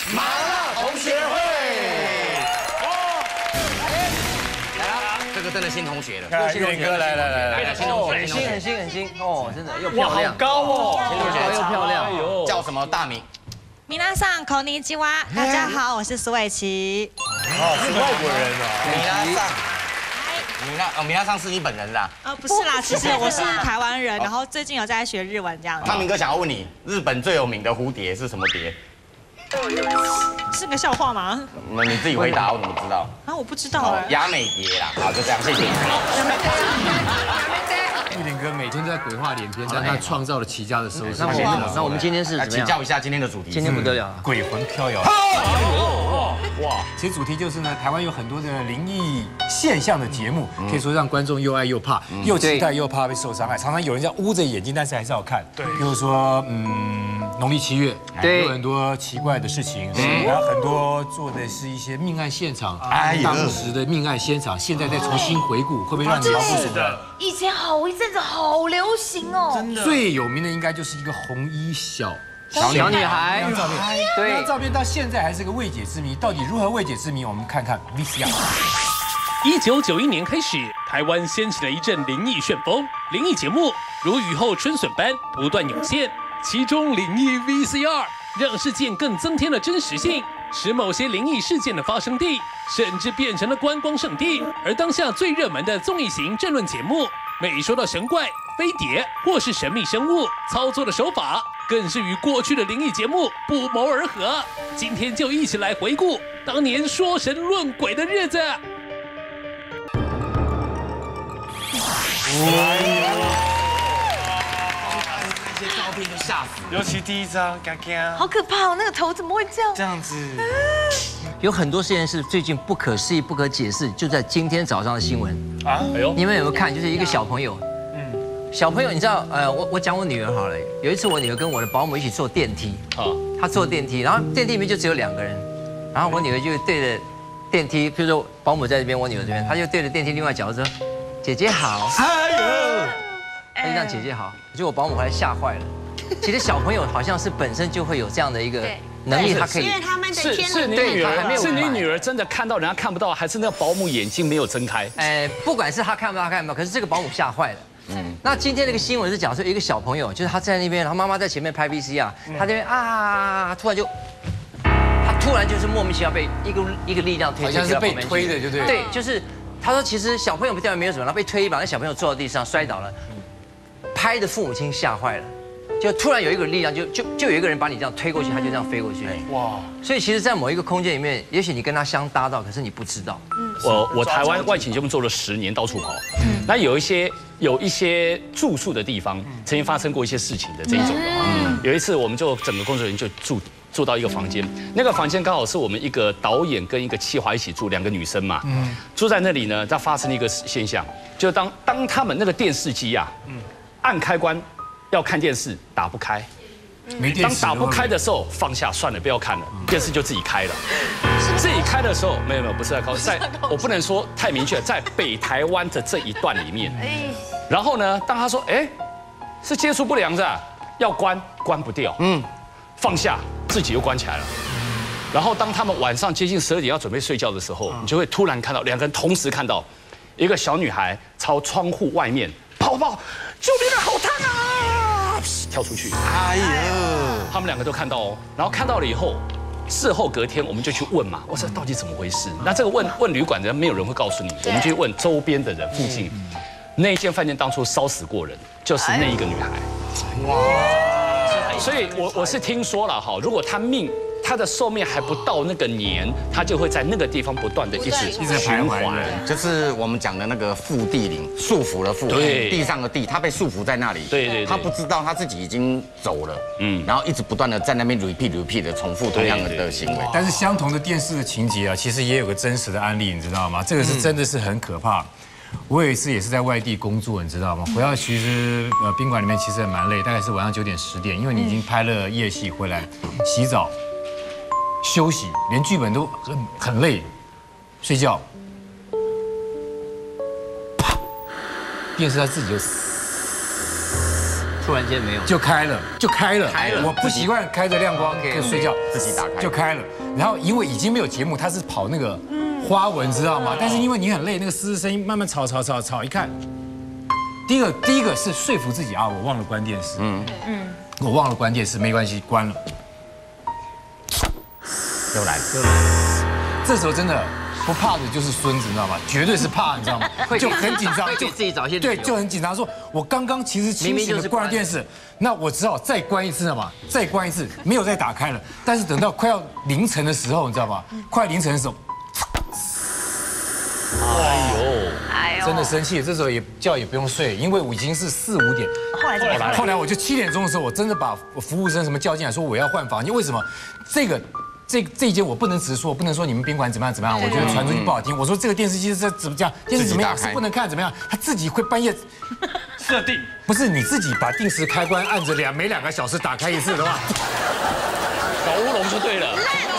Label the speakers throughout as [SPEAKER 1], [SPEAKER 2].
[SPEAKER 1] 麻辣同学会。
[SPEAKER 2] 来啦，这个真的新同学了。
[SPEAKER 1] 玉林哥来，
[SPEAKER 2] 新同学，
[SPEAKER 3] 很新哦，真的又漂亮，
[SPEAKER 1] 高哦，
[SPEAKER 2] 新同学
[SPEAKER 3] 又漂亮，
[SPEAKER 1] 哎呦，
[SPEAKER 2] 叫什么大名？
[SPEAKER 4] 皆さんこんにちは，大家好，我是苏伟琪。
[SPEAKER 1] 哦，是外国人啊。
[SPEAKER 2] 米拉桑是你本人啦。
[SPEAKER 4] 不是啦，其实我是台湾人，然后最近有在学日文这样。
[SPEAKER 2] 汤明哥想要问你，日本最有名的蝴蝶是什么蝶？
[SPEAKER 4] 是个笑话吗？
[SPEAKER 2] 那你自己回答，我怎么知道？
[SPEAKER 4] 啊，我不知道哎。
[SPEAKER 2] 雅美蝶啦，好，就这样，谢谢。
[SPEAKER 1] 玉林哥每天都在鬼话连篇，但他创造了齐家的收视。
[SPEAKER 3] 那我们今天是怎么样？
[SPEAKER 2] 请教一下今天的主题。
[SPEAKER 3] 今天不得了，
[SPEAKER 1] 鬼魂飘摇。哇，其实主题就是呢，台湾有很多的灵异现象的节目，可以说让观众又爱又怕，又期待又怕被受伤害。常常有人这样捂着眼睛，但是还是要看。对，比如说，农历7月，有很多奇怪的事情，然后很多做的是一些命案现场，当时的命案现场，现在再重新回顾，会不会让你毛骨悚然？
[SPEAKER 5] 以前好一阵子好流行哦，真的。
[SPEAKER 1] 最有名的应该就是一个红衣小
[SPEAKER 3] 女孩，
[SPEAKER 1] 那张照片，
[SPEAKER 3] 对，
[SPEAKER 1] 那张照片到现在还是个未解之谜。到底如何未解之谜？我们看看 VCR。
[SPEAKER 6] 1991年开始，台湾掀起了一阵灵异旋风，灵异节目如雨后春笋般不断涌现。其中灵异 VCR 让事件更增添了真实性，使某些灵异事件的发生地甚至变成了观光胜地。而当下最热门的综艺型政论节目，每说到神怪、飞碟或是神秘生物，操作的手法更是与过去的灵异节目不谋而合。今天就一起来回顾当年说神论鬼的日子。
[SPEAKER 2] 那些照片就吓死，
[SPEAKER 7] 尤其第一张，嘎嘎，
[SPEAKER 5] 好可怕哦！那个头怎么会这样？
[SPEAKER 7] 这样子。
[SPEAKER 3] 有很多事件是最近不可思议、不可解释，就在今天早上的新闻
[SPEAKER 7] 啊，哎呦，
[SPEAKER 3] 你们有没有看？就是一个小朋友，小朋友，你知道，我讲我女儿好了。有一次我女儿跟我的保姆一起坐电梯，她坐电梯，然后电梯里面就只有2个人，然后我女儿就对着电梯，比如说保姆在这边，我女儿这边，她就对着电梯另外角说：“姐姐好。”哎呦，她就这样姐姐好，结果我保姆后来吓坏了。其实小朋友好像是本身就会有这样的一个能力，他可以，
[SPEAKER 5] 因为他们的天
[SPEAKER 7] 是
[SPEAKER 5] 能，
[SPEAKER 7] 是你女儿真的看到人家看不到，还是那个保姆眼睛没有睁开？
[SPEAKER 3] 不管是她看不到，她看不到，可是这个保姆吓坏了。那今天这个新闻是讲说一个小朋友，就是他在那边，然后妈妈在前面拍 VCR，他这边突然就是莫名其妙被一个力量推，
[SPEAKER 1] 好像是被推的，对不对？
[SPEAKER 3] 对，就是他说其实小朋友掉没有什么，然后被推一把，那小朋友坐到地上摔倒了，拍的父母亲吓坏了。就突然有一个力量，就有一个人把你这样推过去，他就这样飞过去。哇！所以其实，在某一个空间里面，也许你跟他相搭到，可是你不知道。
[SPEAKER 7] 我台湾外景节目做了10年，到处跑。那有一些住宿的地方，曾经发生过一些事情的这一种的。有一次，我们就整个工作人员就住到一个房间，那个房间刚好是我们一个导演跟一个企划一起住，2个女生嘛。住在那里呢，它发生了一个现象，就当他们那个电视机啊，按开关。要看电视打不开，当打不开的时候放下算了，不要看了，电视就自己开了。自己开的时候没有，不是在高，我不能说太明确，在北台湾的这一段里面。然后呢，当他说是接触不良的，要关不掉，放下自己又关起来了。然后当他们晚上接近12点要准备睡觉的时候，你就会突然看到2个人同时看到一个小女孩朝窗户外面跑，救命啊，好烫啊！跳出去，哎呦，他们2个都看到哦，然后看到了以后，事后隔天我们就去问嘛，我说到底怎么回事？那这个问旅馆的人，没有人会告诉你，我们就去问周边的人，附近那一间饭店当初烧死过人，就是那一个女孩。哇！所以我是听说了哈，如果他的寿命还不到那个年，他就会在那个地方不断的一直循环，
[SPEAKER 2] 就是我们讲的那个缚地灵，束缚的缚，地上的地，他被束缚在那里，
[SPEAKER 7] 对，
[SPEAKER 2] 他不知道他自己已经走了，然后一直不断的在那边 repeat 的重复同样的行为。
[SPEAKER 1] 但是相同的电视的情节啊，其实也有个真实的案例，你知道吗？这个是真的是很可怕。我有一次也是在外地工作，你知道吗？回到其实宾馆里面其实也蛮累，大概是晚上9点10点，因为你已经拍了夜戏回来，洗澡。休息，连剧本都很累，睡觉，啪，电视它自己就
[SPEAKER 3] 突然间没有，
[SPEAKER 1] 就开了。我不习惯开着亮光就睡觉，
[SPEAKER 2] 自己打开
[SPEAKER 1] 就开了。然后因为已经没有节目，它是跑那个花纹，知道吗？但是因为你很累，那个嘶声音慢慢吵，一看，第一个是说服自己啊，我忘了关电视，我忘了关电视，没关系，关了。
[SPEAKER 2] 又来了，
[SPEAKER 1] 这时候真的不怕的就是孙子，你知道吗？绝对是怕，你知道吗？就很紧张，
[SPEAKER 3] 会给自己找一些理
[SPEAKER 1] 对，
[SPEAKER 3] 由
[SPEAKER 1] 就很紧张，说我刚刚其实清醒的关了电视，那我只好再关一次了嘛，再关一次，没有再打开了。但是等到快要凌晨的时候，你知道吗？快凌晨的时候，
[SPEAKER 5] 哎呦，
[SPEAKER 1] 真的生气，这时候觉也不用睡，因为我已经是4、5点。后来我就7点钟的时候，我真的把服务生什么叫进来，说我要换房间。为什么？这一间我不能直说，不能说你们宾馆怎么样，我觉得传出去不好听。我说这个电视机是怎么讲，电视怎么样是不能看怎么样，他自己会半夜
[SPEAKER 6] 设定，
[SPEAKER 1] 不是你自己把定时开关按着每2个小时打开一次的话，
[SPEAKER 7] 搞乌龙就对了。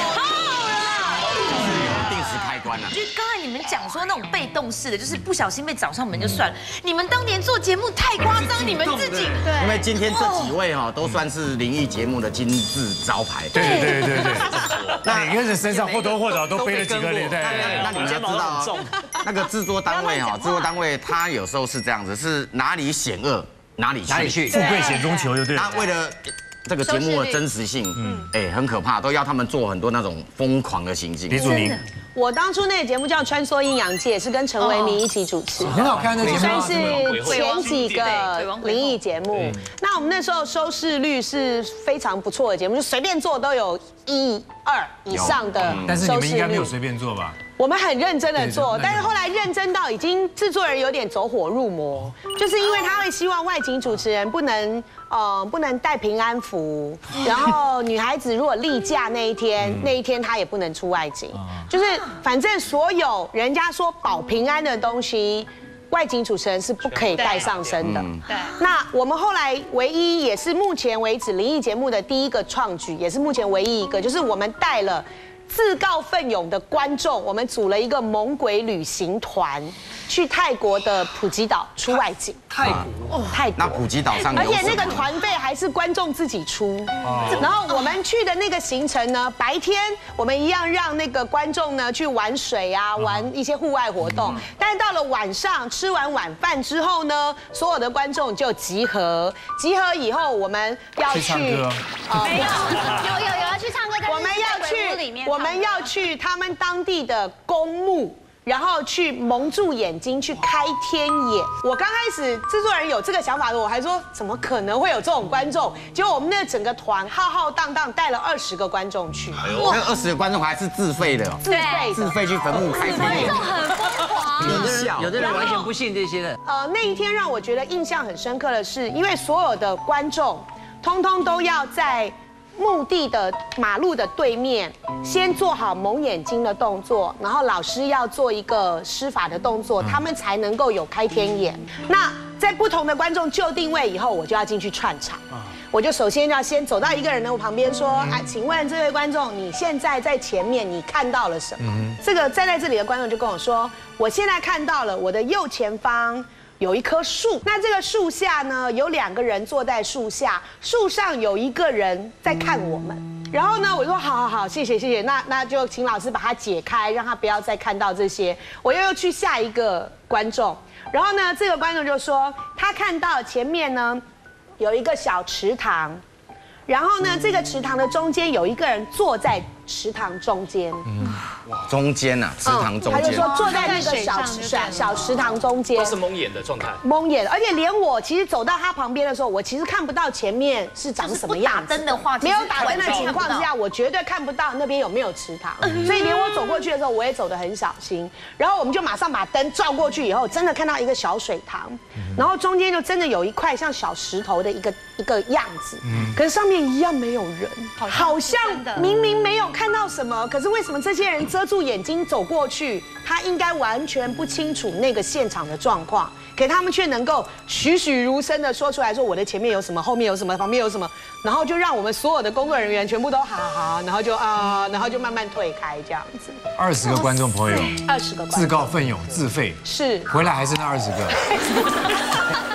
[SPEAKER 2] 定时开关了。
[SPEAKER 5] 就刚才你们讲说那种被动式的，就是不小心被找上门就算了。你们当年做节目太夸张，你们自己
[SPEAKER 2] 因为今天这几位哈都算是灵异节目的金字招牌。
[SPEAKER 1] 对，每个人身上或多或少都背了几个脸。对，
[SPEAKER 2] 那你们要知道，那个制作单位哈，制作单位他有时候是这样子，是哪里险恶哪里去，
[SPEAKER 1] 富贵险中求，就对。
[SPEAKER 2] 他为了这个节目的真实性，很可怕，都要他们做很多那种疯狂的行径。
[SPEAKER 1] 李祖宁，
[SPEAKER 8] 我当初那个节目叫《穿梭阴阳界》，是跟陈维明一起主持，
[SPEAKER 1] 很好看的节目，
[SPEAKER 8] 算是前几个灵异节目。那我们那时候收视率是非常不错的节目，就随便做都有1、2以上的收视率。
[SPEAKER 1] 但是你们应该没有随便做吧？
[SPEAKER 8] 我们很认真的做，但是后来认真到已经制作人有点走火入魔，就是因为他会希望外景主持人不能带平安符，然后女孩子如果例假那一天她也不能出外景，就是反正所有人家说保平安的东西，外景主持人是不可以带上身的。对。那我们后来唯一也是目前为止灵异节目的第一个创举，也是目前唯一一个，就是我们带了自告奋勇的观众，我们组了一个猛鬼旅行团，去泰国的普吉岛出外景。泰国，
[SPEAKER 2] 那普吉岛上，
[SPEAKER 8] 而且那个团费还是观众自己出。然后我们去的那个行程呢，白天我们一样让那个观众呢去玩水啊，玩一些户外活动。但是到了晚上吃完晚饭之后呢，所有的观众就集合。集合以后，我们要去
[SPEAKER 1] 唱歌。
[SPEAKER 5] 没有要去唱歌，
[SPEAKER 8] 我们要去他们当地的公墓，然后去蒙住眼睛去开天眼。我刚开始制作人有这个想法的，我还说怎么可能会有这种观众？结果我们那整个团浩浩荡荡带了20个观众去。
[SPEAKER 2] 那20个观众还是自费的，自费去坟墓开天眼，
[SPEAKER 5] 观众很疯狂。
[SPEAKER 3] 有的人完全不信这些的。
[SPEAKER 8] 那一天让我觉得印象很深刻的是，因为所有的观众通通都要在墓地的马路的对面，先做好蒙眼睛的动作，然后老师要做一个施法的动作，他们才能够有开天眼。那在不同的观众就定位以后，我就要进去串场。我就首先要先走到一个人的旁边说：“哎，请问这位观众，你现在在前面，你看到了什么？”这个站在这里的观众就跟我说：“我现在看到了我的右前方有一棵树，那这个树下呢有2个人坐在树下，树上有一个人在看我们。”然后呢，我说好，谢谢，那就请老师把它解开，让他不要再看到这些。我又去下一个观众，然后呢，这个观众就说他看到前面呢有一个小池塘，然后呢，这个池塘的中间有一个人坐在池塘中间。
[SPEAKER 2] 中间呐，池塘中间。
[SPEAKER 8] 他就说坐在那个小池塘中间，
[SPEAKER 7] 都是蒙眼的状态。
[SPEAKER 8] 蒙眼，而且连我其实走到他旁边的时候，我其实看不到前面是长什么样子。
[SPEAKER 5] 打灯的话，
[SPEAKER 8] 没有打灯的情况之下，我绝对看不到那边有没有池塘。所以连我走过去的时候，我也走得很小心。然后我们就马上把灯照过去以后，真的看到一个小水塘，然后中间就真的有一块像小石头的一个样子，可是上面一样没有人，好像明明没有看到什么，可是为什么这些人遮住眼睛走过去，他应该完全不清楚那个现场的状况，可他们却能够栩栩如生的说出来，说我的前面有什么，后面有什么，旁边有什么，然后就让我们所有的工作人员全部都好，然后就慢慢退开这样子。
[SPEAKER 1] 20个观众朋友
[SPEAKER 8] ，20个观众
[SPEAKER 1] 自告奋勇自费，
[SPEAKER 8] 是
[SPEAKER 1] 回来还是那20个。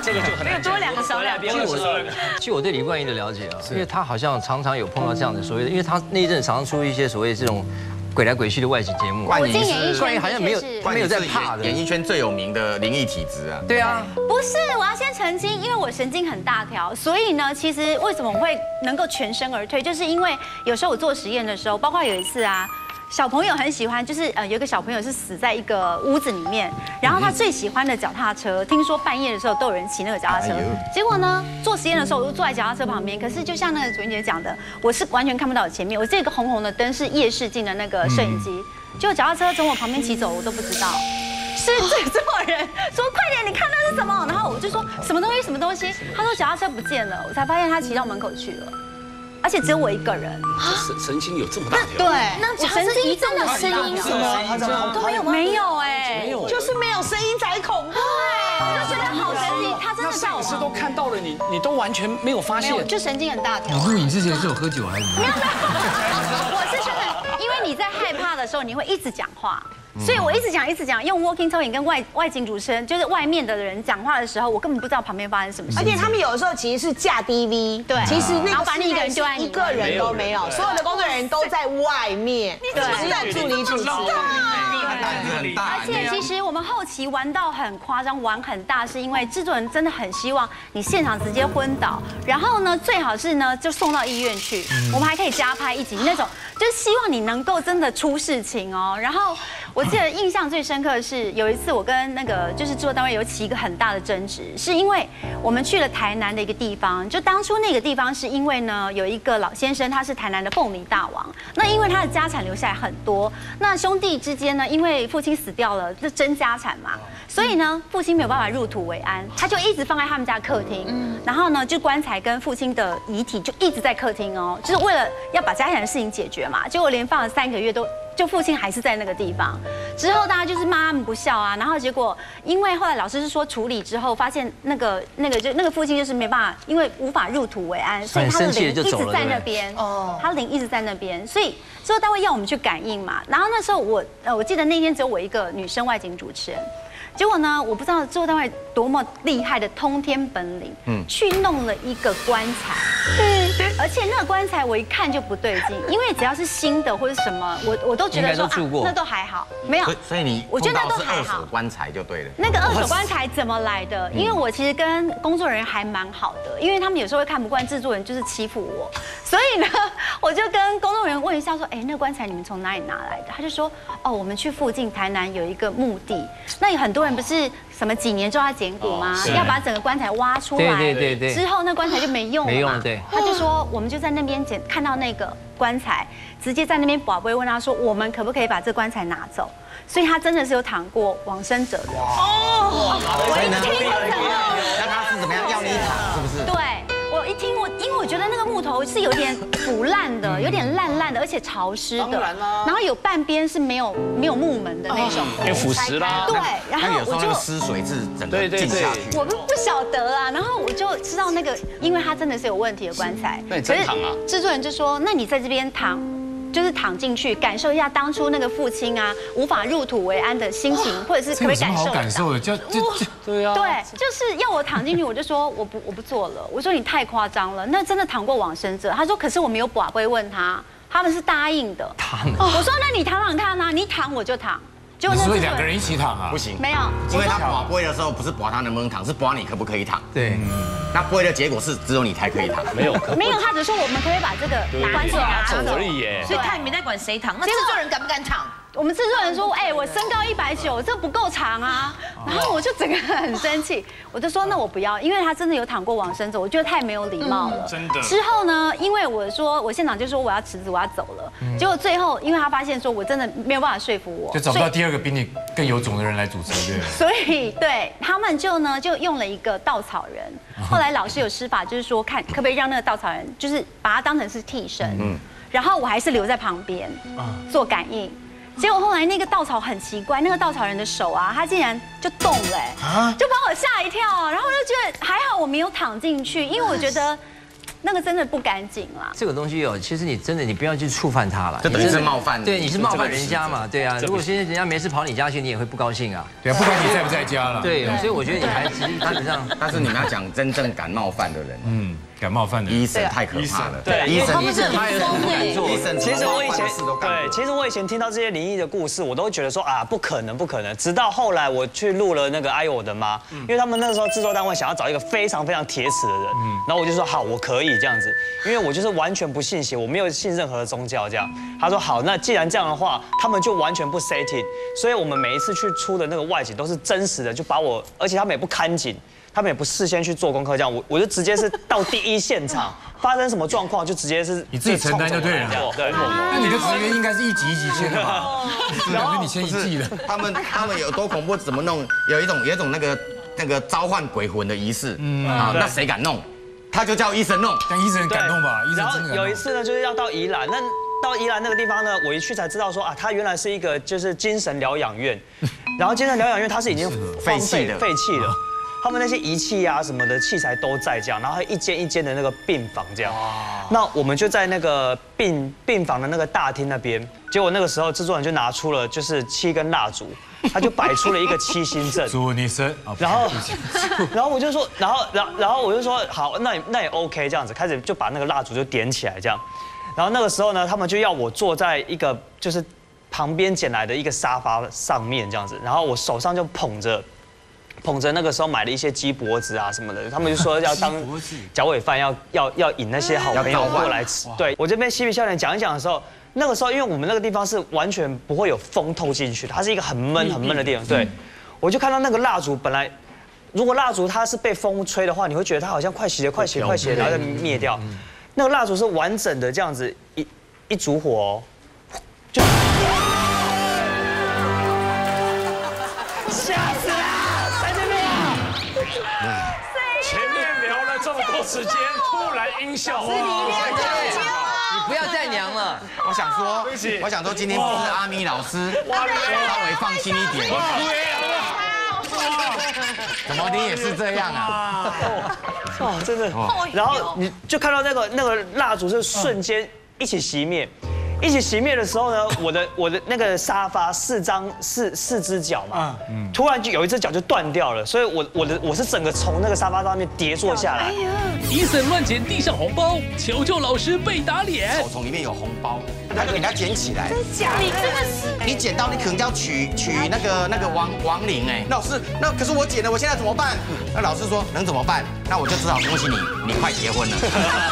[SPEAKER 7] 这个就很难
[SPEAKER 5] 多2个少2个。
[SPEAKER 3] 据我对李冠毅的了解啊，因为他好像常常有碰到这样的所谓的，因为他那一阵常常出一些所谓这种鬼来鬼去的外景节目。
[SPEAKER 2] 冠
[SPEAKER 9] 我进演艺
[SPEAKER 2] 是
[SPEAKER 9] 圈
[SPEAKER 3] 好像没有在怕的。
[SPEAKER 2] 演艺圈最有名的灵异体质啊。
[SPEAKER 3] 对啊，
[SPEAKER 9] 不是，我要先澄清，因为我神经很大条，所以呢，其实为什么我会能够全身而退，就是因为有时候我做实验的时候，包括有一次啊。小朋友很喜欢，就是有一个小朋友是死在一个屋子里面，然后他最喜欢的脚踏车，听说半夜的时候都有人骑那个脚踏车。结果呢，做实验的时候我就坐在脚踏车旁边，可是就像那个主任姐讲的，我是完全看不到我前面，我这个红红的灯是夜视镜的那个摄影机，结果脚踏车从我旁边骑走，我都不知道。是制作人说快点，你看那是什么？然后我就说什么东西什么东西，他说脚踏车不见了，我才发现他骑到门口去了。而且只有我一个人，
[SPEAKER 7] 神经有这么大条？
[SPEAKER 9] 对，
[SPEAKER 5] 那
[SPEAKER 9] 我神经一
[SPEAKER 5] 真的声音什么都没有吗？
[SPEAKER 9] 没有哎，
[SPEAKER 7] 没有，
[SPEAKER 8] 就是没有声音才恐怖。
[SPEAKER 9] 我就觉得好神奇，他真的在我
[SPEAKER 7] 是都看到了你都完全没有发现，
[SPEAKER 9] 就神经很大条。
[SPEAKER 1] 你录影之前是有喝酒还是？没有，
[SPEAKER 9] 我是真的，因为你在害怕的时候，你会一直讲话。所以我一直讲，用 walking talking 跟外景主持人，就是外面的人讲话的时候，我根本不知道旁边发生什么事。
[SPEAKER 8] 而且他们有的时候其实是架 DV， 对，其实那个
[SPEAKER 9] 把你一个人丢在
[SPEAKER 8] 一个人都没有，所有的工作人员都在外面，只是在助理主持。
[SPEAKER 9] 而且其实我们后期玩到很夸张，玩很大，是因为制作人真的很希望你现场直接昏倒，然后呢，最好是呢就送到医院去，我们还可以加拍一集那种，就是希望你能够真的出事情哦。然后我记得印象最深刻的是有一次我跟那个就是制作单位有起一个很大的争执，是因为我们去了台南的一个地方，就当初那个地方是因为呢有一个老先生他是台南的凤梨大王，那因为他的家产留下来很多，那兄弟之间呢因为父亲死掉了，就争家产嘛，所以呢父亲没有办法入土为安，他就一直放在他们家客厅，然后呢就棺材跟父亲的遗体就一直在客厅哦，就是为了要把家产的事情解决嘛，结果连放了3个月都。就父亲还是在那个地方，之后大家就是骂他们不孝啊，然后结果因为后来老师是说处理之后发现那个父亲就是没办法，因为无法入土为安，所以他的灵一直在那边，他灵一直在那边，所以制作单位要我们去感应嘛，然后那时候我记得那天只有我一个女生外景主持人。结果呢，我不知道制作单位多么厉害的通天本领，去弄了一个棺材，而且那个棺材我一看就不对劲，因为只要是新的或者什么，我都觉得说那都还好，没有，
[SPEAKER 2] 所以你
[SPEAKER 9] 我觉得那都还
[SPEAKER 2] 二
[SPEAKER 9] 好
[SPEAKER 2] 手棺材就对了。
[SPEAKER 9] 那个2手棺材怎么来的？因为我其实跟工作人员还蛮好的，因为他们有时候会看不惯制作人就是欺负我，所以呢，我就跟工作人员问一下说，哎，那个棺材你们从哪里拿来的？他就说，哦，我们去附近台南有一个墓地，那有很多人不是什么几年之后要捡骨吗？要把整个棺材挖出来，
[SPEAKER 3] 对，
[SPEAKER 9] 之后那棺材就没用了，
[SPEAKER 3] 没用了，对。
[SPEAKER 9] 他就说，我们就在那边看到那个棺材，直接在那边宝贝问他说，我们可不可以把这棺材拿走？所以他真的是有躺过往生者的。哦，我一听我整个，
[SPEAKER 2] 那他是怎么样要你躺，是不是？
[SPEAKER 9] 对。我一听因为我觉得那个木头是有点腐烂的，有点烂的，而且潮湿的，然后有半边是没有木门的那种，
[SPEAKER 7] 有腐蚀啦。
[SPEAKER 9] 对，然后我就
[SPEAKER 2] 湿水是整个进下去。
[SPEAKER 9] 我不晓得啊，然后我就知道那个，因为它真的是有问题的棺材。
[SPEAKER 7] 那你真躺啊？
[SPEAKER 9] 制作人就说，那你在这边躺。就是躺进去，感受一下当初那个父亲啊无法入土为安的心情，或者是可不可以感受？
[SPEAKER 1] 有什么好感受的？
[SPEAKER 7] 对啊，
[SPEAKER 9] 对，就是要我躺进去，我就说我不做了。我说你太夸张了，那真的躺过往生者。他说可是我没有把杯问他们是答应的。我说那你躺看啊，你躺我就躺。
[SPEAKER 1] 所以2个人一起躺啊？
[SPEAKER 2] 不行，
[SPEAKER 9] 没有，
[SPEAKER 2] 因为他拔杯的时候不是拔他能不能躺，是拔你可不可以躺。
[SPEAKER 3] 对，
[SPEAKER 2] 那杯的结果是只有你才可以躺，
[SPEAKER 9] 没有，他只说我们可以把这个棺材拿走
[SPEAKER 7] 而已耶，
[SPEAKER 5] 所以他也没在管谁躺。那制作人敢不敢躺？
[SPEAKER 9] 我们制作人说，哎，我身高190，这不够长啊。然后我就整个很生气，我就说那我不要，因为他真的有躺过往生者，我觉得太没有礼貌了。
[SPEAKER 7] 真的。
[SPEAKER 9] 之后呢，因为我现场就说我要辞职，我要走了。结果最后，因为他发现说我真的没有办法说服我，
[SPEAKER 1] 就找不到第2个比你更有种的人来主持，对。
[SPEAKER 9] 所以对他们就用了一个稻草人。后来老师有施法，就是说看可不可以让那个稻草人，就是把他当成是替身。然后我还是留在旁边做感应。结果后来那个稻草很奇怪，那个稻草人的手啊，他竟然就动了，就把我吓一跳。然后我就觉得还好我没有躺进去，因为我觉得那个真的不干净啦。
[SPEAKER 3] 这个东西哦，其实你真的你不要去触犯它了，
[SPEAKER 2] 这等于是冒犯。
[SPEAKER 3] 对，你是冒犯人家嘛，对啊。如果现在人家没事跑你家去，你也会不高兴啊。
[SPEAKER 1] 对啊，不管你在不在家了。
[SPEAKER 3] 对，所以我觉得你还其实基本上，
[SPEAKER 2] 但是你们要讲真正敢冒犯的人，
[SPEAKER 1] 敢冒犯的人，
[SPEAKER 2] 医生太可怕了。
[SPEAKER 10] 对，
[SPEAKER 2] 医生
[SPEAKER 3] 他有什么不敢做？
[SPEAKER 10] 其实我以前听到这些灵异的故事，我都觉得说啊，不可能。直到后来我去录了那个哎呦我的妈，因为他们那个时候制作单位想要找一个非常非常铁齿的人，然后我就说好，我可以这样子，因为我就是完全不信邪，我没有信任何的宗教这样。他说好，那既然这样的话，他们就完全不 setting， 所以我们每一次去出的那个外景都是真实的，就把我，而且他们也不看景。他们也不事先去做功课，这样我就直接是到第一现场发生什么状况，就直接是
[SPEAKER 1] 你自己承担就对了。
[SPEAKER 10] 对，
[SPEAKER 1] 那你的职员应该是一集一集签的吧？然后你签一季的。
[SPEAKER 2] 他们有多恐怖？怎么弄？有一种那个召唤鬼魂的仪式啊，那谁敢弄？他就叫医生弄，
[SPEAKER 1] 但医生敢弄吧？医生真的敢弄。
[SPEAKER 10] 有一次呢，就是要到宜兰，那到宜兰那个地方呢，我一去才知道说啊，它原来是一个就是精神疗养院，然后精神疗养院它是已经
[SPEAKER 2] 废弃了。
[SPEAKER 10] 他们那些仪器啊什么的器材都在这样，然后还一间一间的那个病房这样。那我们就在那个病房的那个大厅那边，结果那个时候制作人就拿出了就是7根蜡烛，他就摆出了一个7星阵。
[SPEAKER 1] 祝你生。
[SPEAKER 10] 然后我就说，然后我就说好，那也 OK 这样子，开始就把那个蜡烛就点起来这样。然后那个时候呢，他们就要我坐在一个就是旁边捡来的一个沙发上面这样子，然后我手上就捧着那个时候买了一些鸡脖子啊什么的，他们就说要当脚尾饭，要引那些好朋友过来吃。对我这边嬉皮笑脸讲一讲的时候，那个时候因为我们那个地方是完全不会有风透进去的，它是一个很闷的地方。对，我就看到那个蜡烛，本来如果蜡烛它是被风吹的话，你会觉得它好像快熄了，然后再灭掉。那个蜡烛是完整的这样子一烛火哦，就。
[SPEAKER 6] 前面聊了这么多时间，突然音效，
[SPEAKER 3] 你不要再娘了。
[SPEAKER 2] 我想说，今天不是阿咪老师，稍微放心一点。怎么你也是这样啊？
[SPEAKER 10] 哦，真的。然后你就看到那个蜡烛是瞬间一起熄灭。一起熄灭的时候呢，我的那个沙发四只脚嘛，突然就有一只脚就断掉了，所以我是整个从那个沙发上面跌坐下来。
[SPEAKER 6] 医生乱捡地上红包，求救老师被打脸。
[SPEAKER 2] 手丛里面有红包，他就给他捡起来。
[SPEAKER 5] 真假？你真的是？
[SPEAKER 2] 你捡到你可能就要取那个亡灵哎。老师，那可是我捡了，我现在怎么办？那老师说能怎么办？那我就只好恭喜你，你快结婚了。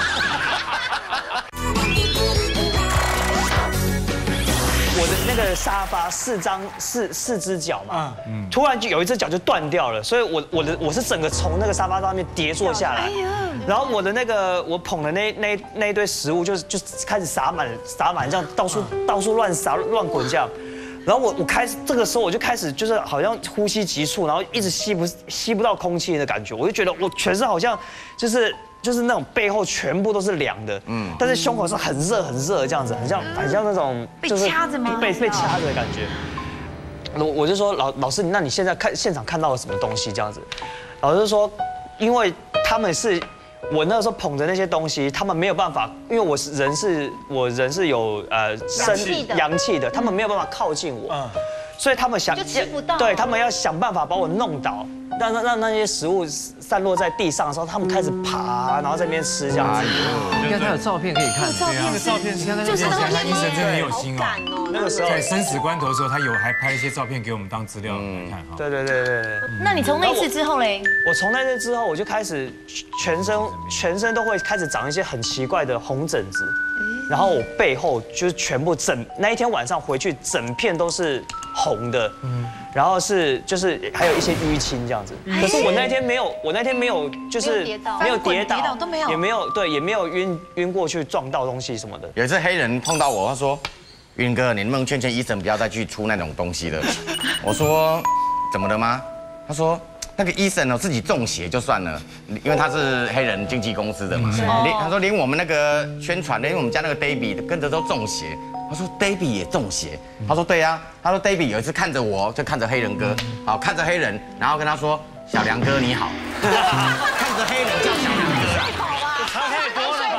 [SPEAKER 10] 我的那个沙发四只脚嘛，突然就有一只脚就断掉了，所以我是整个从那个沙发上面跌坐下来，然后我捧的那一堆食物就开始撒满这样到处乱撒乱滚这样，然后这个时候我就开始就是好像呼吸急促，然后一直吸不到空气的感觉，我就觉得我全身好像就是那种背后全部都是凉的，但是胸口是很热这样子，很像那种
[SPEAKER 5] 被掐着吗？
[SPEAKER 10] 被掐着的感觉。我就说老师，那你现在现场看到了什么东西这样子？老师说，因为他们是我那个时候捧着那些东西，他们没有办法，因为我人是有阳气的，他们没有办法靠近我，所以他们
[SPEAKER 9] 就吃不到，
[SPEAKER 10] 对他们要想办法把我弄倒。让那些食物散落在地上的时候，他们开始爬，然后在那边吃这样子。
[SPEAKER 3] 你看他有照片可以看，
[SPEAKER 1] 照片，你看他就是他医生真的很有心哦。
[SPEAKER 10] 那个时候
[SPEAKER 1] 在生死关头的时候，他还拍了一些照片给我们当资料来看哈。
[SPEAKER 10] 对。
[SPEAKER 5] 那你从那次之后嘞？
[SPEAKER 10] 我从那次之后，我就开始全身都会开始长一些很奇怪的红疹子，然后我背后就是全部那一天晚上回去整片都是红的，然后就是还有一些淤青这样子。可是我那天没有就是没有跌倒
[SPEAKER 5] 都没有，
[SPEAKER 10] 也没有晕过去撞到东西什么的。
[SPEAKER 2] 有一次黑人碰到我，他说：“云哥，你能不能劝医生不要再去出那种东西了？”我说：“怎么了吗？”他说：“那个医生哦，自己中邪就算了，因为他是黑人经纪公司的嘛。他说连我们那个宣传，连我们家那个 Davy 跟着都中邪。他说 Davy 也中邪。他说对呀。他说 Davy 有一次看着我，就看着黑人哥，好看着黑人，然后跟他说：小梁哥你好。看着黑人叫小梁哥啊。差太多了。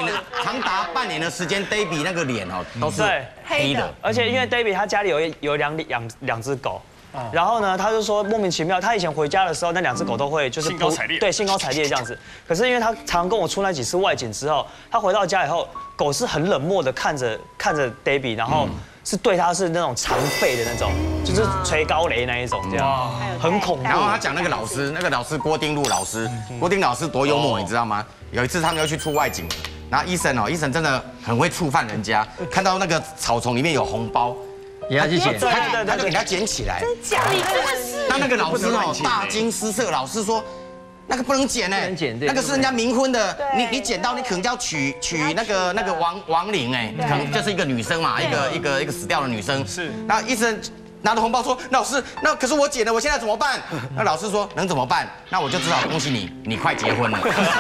[SPEAKER 2] 长达半年的时间，Debbie 那个脸哦都是黑的，
[SPEAKER 10] 而且因为 Debbie 他家里有两只狗。然后呢，他就说莫名其妙，他以前回家的时候，那2只狗都会就是
[SPEAKER 7] 兴高采烈，
[SPEAKER 10] 对，兴高采烈这样子。可是因为他常跟我出那几次外景之后，他回到家以后，狗是很冷漠的看着 Debbie， 然后是对他是那种常吠的那种，就是捶高雷那一种这样，很恐怖。
[SPEAKER 2] 然后他讲那个老师郭丁路老师，郭丁老师多幽默，你知道吗？有一次他们要去出外景，然后医生真的很会触犯人家，看到那个草丛里面有红包。
[SPEAKER 3] 也要去捡，
[SPEAKER 2] 他就给他捡起来。
[SPEAKER 5] 真假？你真的是？
[SPEAKER 2] 那个老师哦，大惊失色。老师说，那个不能捡哎，那个是人家冥婚的，你捡到你可能就要娶那个亡灵哎，可能就是一个女生嘛，一个死掉的女生。是。然后医生拿着红包说，老师，那可是我捡了，我现在怎么办？那老师说，能怎么办？那我就只好恭喜你，你快结婚了。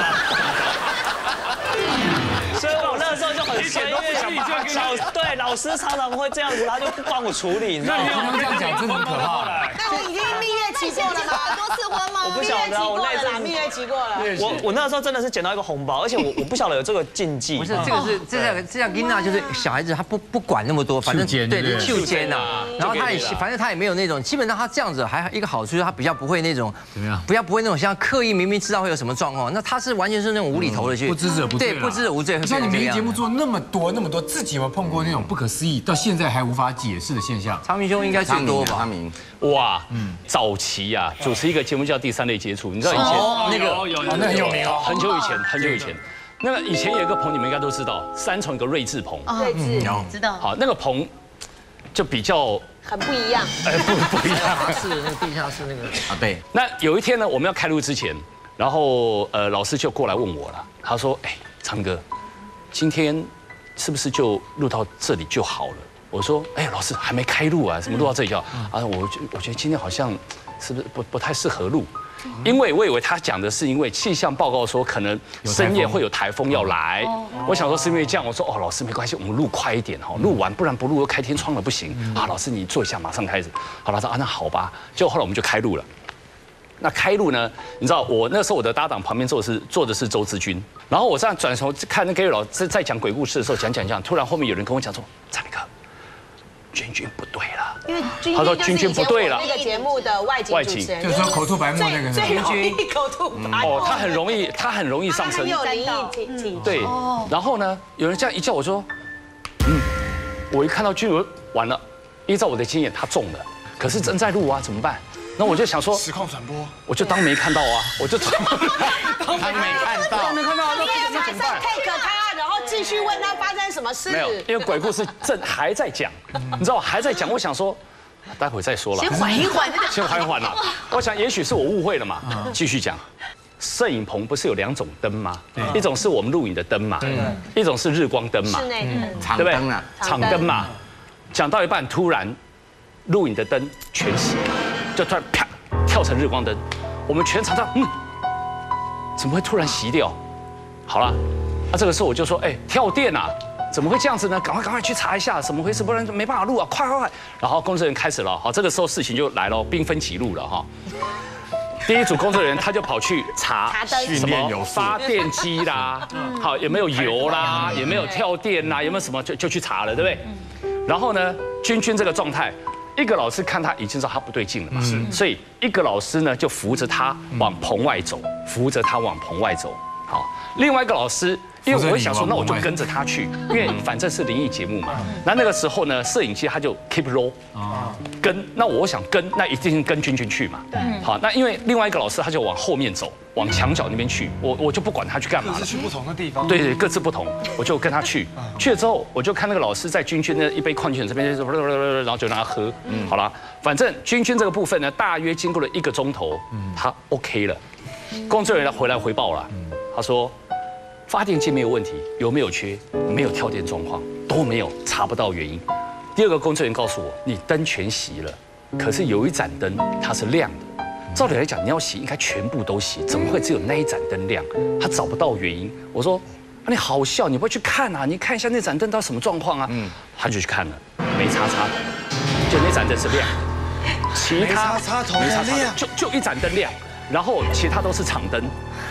[SPEAKER 10] 所以我那时候就很衰，因为老师常常会这样子，他就不帮我处理，你知道吗？
[SPEAKER 1] 这样讲真的很可怕。
[SPEAKER 8] 那我已经蜜月期过了吗？多次婚吗？
[SPEAKER 10] 我不晓得，我那次
[SPEAKER 8] 蜜月期过了。
[SPEAKER 10] 我那时候真的是捡到一个红包，而且我不晓得有这个禁忌。
[SPEAKER 3] 不是，这样 Gina 就是小孩子，他不管那么多，反正对就奸呐。然后反正他也没有那种，基本上他这样子还一个好处就是他比较不会那种怎么样，不会那种像刻意明明知道会有什么状况，那他是完全是那种无厘头的去
[SPEAKER 1] 不知者不罪，
[SPEAKER 3] 对，不知者无罪。
[SPEAKER 1] 像你媒体节目做那么多，自己有没有碰过那种不可思议到现在还无法解释的现象？
[SPEAKER 3] 昌明兄应该最多吧？
[SPEAKER 7] 哇，早期啊，主持一个节目叫《第三类接触》，你知道以前那个
[SPEAKER 1] 那很有名哦，
[SPEAKER 7] 很久以前，那个以前有一个棚，你们应该都知道，三重有个睿智棚，
[SPEAKER 8] 睿智知道。
[SPEAKER 7] 好，那个棚就比较
[SPEAKER 8] 很不一样，
[SPEAKER 7] 不一样，
[SPEAKER 3] 是那个地下室那个
[SPEAKER 2] 啊，对。
[SPEAKER 7] 那有一天呢，我们要开录之前，然后老师就过来问我了，他说：“哎，昌哥，今天是不是就录到这里就好了？”我说：“哎，老师还没开录啊，怎么录到这里就好？啊，我觉得今天好像是不是不太适合录？因为我以为他讲的是因为气象报告说可能深夜会有台风要来，我想说是因为这样。我说哦，老师没关系，我们录快一点哈，录完不然不录又开天窗了不行啊。老师你坐一下，马上开始。好，老师啊，那好吧。结果后来我们就开录了。那开录呢，你知道我那时候我的搭档旁边坐的是周志军，然后我这样转头看那Gary老师在讲鬼故事的时候讲，突然后面有人跟我讲说，张立哥。君不对了，因为他说君不对了。
[SPEAKER 8] 那个节目的外景主持人，
[SPEAKER 1] 就是说口吐白沫那个
[SPEAKER 8] 最容易口吐白沫。
[SPEAKER 7] 他很容易上升。
[SPEAKER 8] 很有灵异体质。
[SPEAKER 7] 对，然后呢，有人这样一叫我说，我一看到君完了，依照我的经验，他中了，可是正在录啊，怎么办？那我就想说，
[SPEAKER 11] 实况转播，
[SPEAKER 7] 我就当没看到啊，我就当没看到，
[SPEAKER 8] 那怎么办？然后继续问他发生什么事。
[SPEAKER 7] 没有，因为鬼故事正还在讲，你知道还在讲，我想说，待会再说了，
[SPEAKER 5] 先缓一缓，
[SPEAKER 7] 先缓一缓了。我想也许是我误会了嘛，继续讲。摄影棚不是有2种灯吗？一种是我们录影的灯嘛，一种是日光灯嘛，
[SPEAKER 8] 室内
[SPEAKER 2] 场灯啊，
[SPEAKER 7] 场灯嘛。讲到一半，突然录影的灯全熄，就突然啪跳成日光灯，我们全场上怎么会突然熄掉？好了。那这个时候我就说，哎，跳电啊，怎么会这样子呢？赶快去查一下，怎么回事？不然没办法录啊，快！然后工作人员开始了，好，这个时候事情就来了，兵分几路了哈。第一组工作人员他就跑去查什么发电机啦，好有没有油啦，有没有跳电啦，有没有什么就去查了，对不对？然后呢，君这个状态，一个老师看他已经知道他不对劲了嘛，所以一个老师呢就扶着他往棚外走，好，另外一个老师。因为我会想说，那我就跟着他去，因为反正是灵异节目嘛。那个时候呢，摄影机他就 keep roll， 跟。那我想跟，那一定是跟君去嘛。好，那因为另外一个老师他就往后面走，往墙角那边去，我就不管他去干嘛了。
[SPEAKER 11] 各自去不同的地方。
[SPEAKER 7] 对，各自不同，我就跟他去。去了之后，我就看那个老师在君那一杯矿泉水这边，然后就让他喝。好了，反正君这个部分呢，大约经过了1个钟头，他 OK 了。工作人员回来回报了，他说。发电机没有问题，油没有缺，没有跳电状况，都没有，查不到原因。第2个工作人员告诉我，你灯全熄了，可是有一盏灯它是亮的。照理来讲，你要熄应该全部都熄，怎么会只有那一盏灯亮？他找不到原因。我说，你好笑，你不会去看啊？你看一下那盏灯到什么状况啊？他就去看了，没插插头，就那盏灯是亮的，其他没插插头亮，就一盏灯亮，然后其他都是场灯。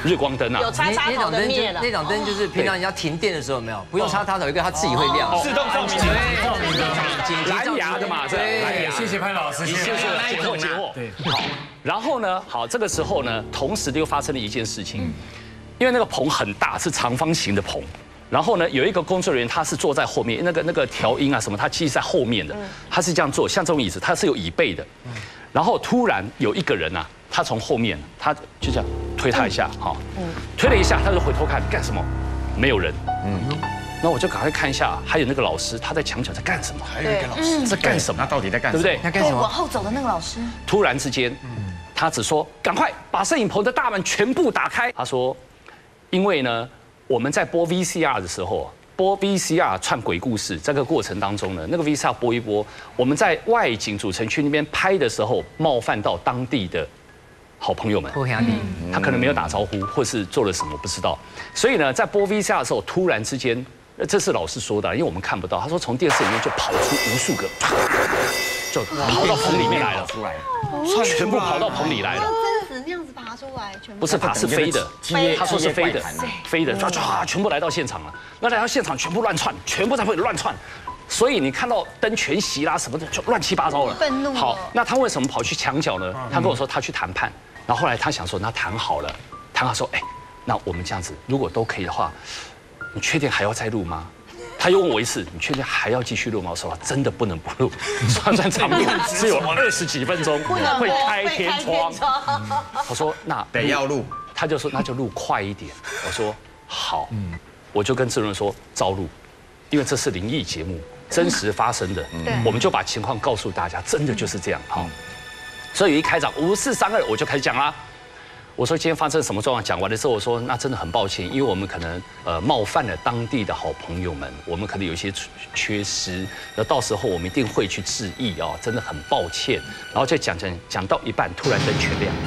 [SPEAKER 7] 日光灯啊，
[SPEAKER 8] 有插插头的灭了。
[SPEAKER 3] 那种灯就是平常人家停电的时候有没有？不用插插头，有一个它自己会亮，
[SPEAKER 7] 自动照明的，蓝牙的嘛，
[SPEAKER 1] 对，谢谢潘老师，
[SPEAKER 7] 谢谢解惑。对，好，然后呢，好，这个时候呢，同时又发生了一件事情，因为那个棚很大，是长方形的棚。然后呢，有一个工作人员，他是坐在后面，那个调音啊什么，他其实在后面的，他是这样坐，像这种椅子，他是有椅背的。然后突然有一个人啊，他从后面，他就这样推他一下，哈，推了一下，他就回头看干什么？没有人，那我就赶快看一下，还有那个老师他在墙角在干什么？还有一个老师在干什么？
[SPEAKER 2] 那到底在干什么？
[SPEAKER 7] 对不对？
[SPEAKER 5] 他干什么？往后走的那个老师，
[SPEAKER 7] 突然之间，他只说赶快把摄影棚的大门全部打开。他说，因为呢。我们在播 VCR 的时候，播 VCR 串鬼故事这个过程当中呢，那个 VCR 播一播，我们在外景主城区那边拍的时候，冒犯到当地的好朋友们，他可能没有打招呼，或是做了什么不知道，所以呢，在播 VCR 的时候，突然之间，这是老师说的，因为我们看不到，他说从电视里面就跑出无数个，就跑到棚里面来了，全部跑到棚里来了。
[SPEAKER 9] 那样子爬出来，全部
[SPEAKER 7] 不是爬，是飞的。他说是飞的，飞的，全部来到现场了。那来到现场，全部乱窜，全部在会乱窜。所以你看到灯全熄啦什么的，就乱七八糟了。
[SPEAKER 9] 愤怒。
[SPEAKER 7] 好，那他为什么跑去墙角呢？他跟我说他去谈判，然后后来他想说，那谈好了，谈好说，哎，那我们这样子，如果都可以的话，你确定还要再录吗？他又问我一次，你确定还要继续录吗？我说真的不能不录，算长度只有20几分钟，会开天窗。我说那
[SPEAKER 2] 得要录，
[SPEAKER 7] 他就说那就录快一点。我说好，我就跟制作人说照录，因为这是灵异节目，真实发生的，我们就把情况告诉大家，真的就是这样。好，所以一开场5、4、3、2，我就开始讲啦。我说今天发生什么状况？讲完的时候，我说那真的很抱歉，因为我们可能冒犯了当地的好朋友们，我们可能有一些缺失，那到时候我们一定会去致意啊，真的很抱歉。然后就讲到一半，突然灯全亮，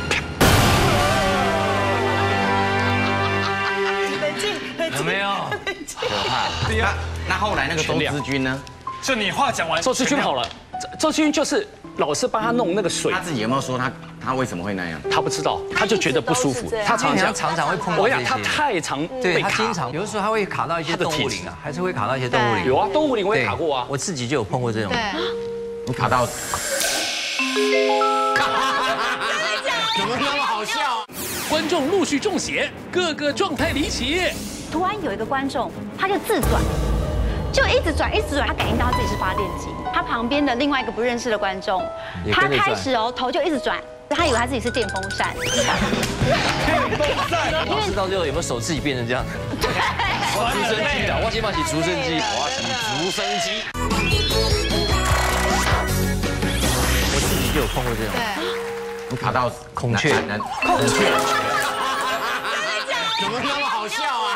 [SPEAKER 1] 有没有？
[SPEAKER 2] 可怕。那后来那个周志军呢？
[SPEAKER 1] 就你话讲完，
[SPEAKER 7] 周志军好了，周志军就是老师帮他弄那个水。
[SPEAKER 2] 他自己有没有说他为什么会那样？
[SPEAKER 7] 他不知道，他就觉得不舒服。他常
[SPEAKER 3] 常会碰到这些。
[SPEAKER 7] 我讲他太常被卡，
[SPEAKER 3] 他经常有的时候他会卡到一些动物灵啊，还是会卡到一些动物灵。
[SPEAKER 7] 有啊，动物灵我也卡过啊，
[SPEAKER 3] 我自己就有碰过这种。
[SPEAKER 2] 你卡到？
[SPEAKER 1] 怎么那么好笑？
[SPEAKER 6] 观众陆续中邪，个个状态离奇。
[SPEAKER 9] 突然有一个观众，他就自转，就一直转，他感应到他自己是发电机。他旁边的另外一个不认识的观众，他开始头就一直转，他以为他自己是电风扇。
[SPEAKER 3] 老师到最后有没有手自己变成这样？我直升机的，我先放起直升机，我起直升机。我自己就有碰过这种。
[SPEAKER 2] 你卡到
[SPEAKER 3] 孔雀，
[SPEAKER 2] 孔雀。
[SPEAKER 1] 怎么那么好笑啊？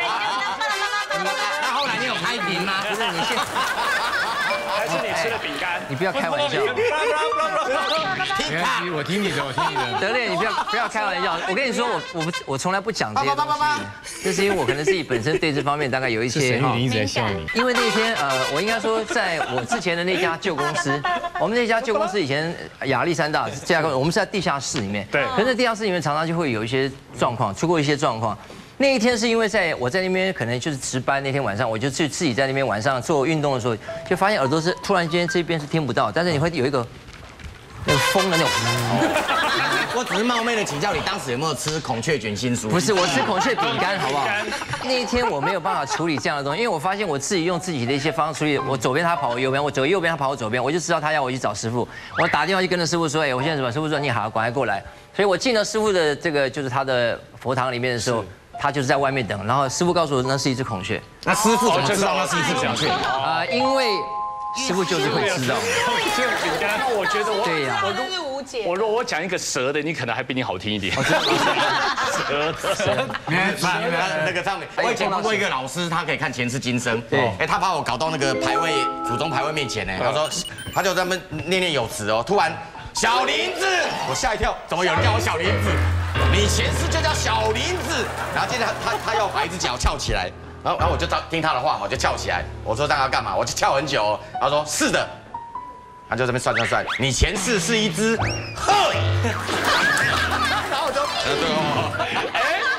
[SPEAKER 2] 那后来你有开屏吗？
[SPEAKER 3] 不是你现在，
[SPEAKER 7] 还是你吃了饼干？
[SPEAKER 3] 你不要开玩笑。
[SPEAKER 1] 没关系，我听你的。
[SPEAKER 3] 德烈，你不要开玩笑。我跟你说，我从来不讲这些东西，就是因为我可能自己本身对这方面大概有一些。
[SPEAKER 1] 沈玉琳一直在笑你。
[SPEAKER 3] 因为那天我应该说，在我之前的那家旧公司，我们那家旧公司以前亚历山大这家公司，我们是在地下室里面。
[SPEAKER 7] 对。
[SPEAKER 3] 可是地下室里面常常就会有一些状况，出过一些状况。那一天是因为我在那边可能就是值班，那天晚上我就自己在那边晚上做运动的时候，就发现耳朵是突然间这边是听不到，但是你会有一个那个风的那种。
[SPEAKER 2] 我只是冒昧的请教你，当时有没有吃孔雀卷心酥？
[SPEAKER 3] 不是，我吃孔雀饼干，好不好？那一天我没有办法处理这样的东西，因为我发现我自己用自己的一些方式处理。我左边他跑我右边，我走右边他跑我左边，我就知道他要我去找师傅。我打电话去跟着师傅说，哎，我现在什么？师傅说你好，赶快过来。所以我进了师傅的这个就是他的佛堂里面的时候。他就是在外面等，然后师傅告诉我那是一只孔雀。
[SPEAKER 2] 那师傅怎么知道那是一只孔雀？
[SPEAKER 3] 因为师傅就是会知道。
[SPEAKER 7] 这个饼干，我觉得
[SPEAKER 3] 对呀，
[SPEAKER 7] 如果我讲一个蛇的，你可能还比你好听一点。
[SPEAKER 2] 蛇，那个上面，我以前碰过一个老师，他可以看前世今生。对，哎，他把我搞到那个祖宗牌位面前呢，他就在那念念有词哦，突然小林子，我吓一跳，怎么有人叫我小林子？你前世就叫小林子，然后接着他要把一只脚翘起来，然后我就听他的话，我就翘起来。我说这样要干嘛？我就翘很久哦。他说是的，他就这边算，你前世是一只鹤。然后我就对哦，哎，